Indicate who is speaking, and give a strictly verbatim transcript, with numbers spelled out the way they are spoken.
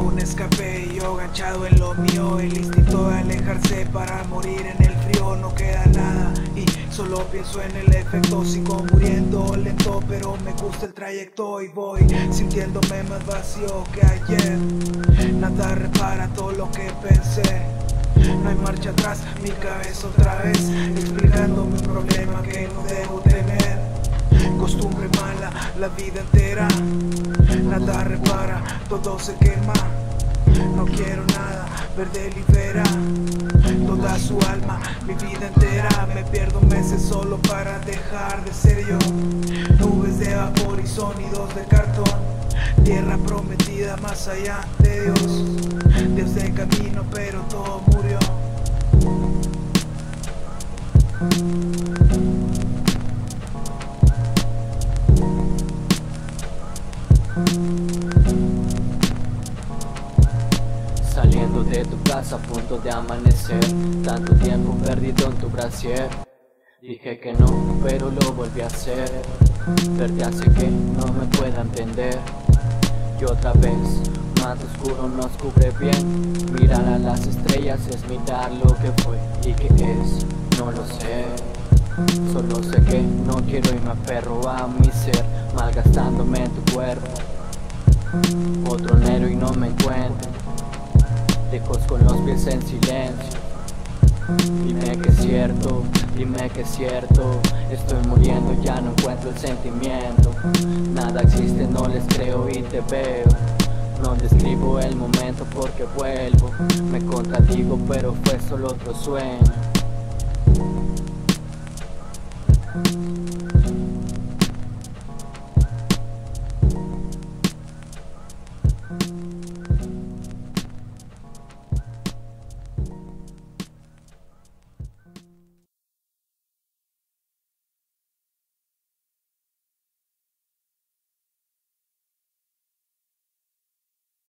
Speaker 1: un escape y yo ganchado en lo mío. El instinto de alejarse para morir en el frío. No queda nada y solo pienso en el efecto. Sigo muriendo lento pero me gusta el trayecto. Y voy sintiéndome más vacío que ayer. Nada repara todo lo que pensé. No hay marcha atrás, mi cabeza otra vez explicándome un problema que no debo tener. Costumbre mala, la vida entera. Nada repara, todo se quema. No quiero nada, verde libera toda su alma, mi vida entera. Me pierdo meses solo para dejar de ser yo. Nubes de vapor y sonidos de cartón. Tierra prometida más allá de Dios. Dios de camino pero todo murió.
Speaker 2: Saliendo de tu casa a punto de amanecer, tanto tiempo perdido en tu brasier. Dije que no, pero lo volví a hacer. Verte hace que no me pueda entender. Y otra vez, más oscuro nos cubre bien. Mirar a las estrellas es mirar lo que fue y que es, no lo sé. Solo sé que no quiero y me aferro a mi ser, malgastándome en tu cuerpo. Otro enero y no me encuentro, lejos con los pies en silencio. Dime que es cierto, dime que es cierto. Estoy muriendo, ya no encuentro el sentimiento. Nada existe, no les creo y te veo. No describo el momento porque vuelvo. Me contradigo pero fue solo otro sueño.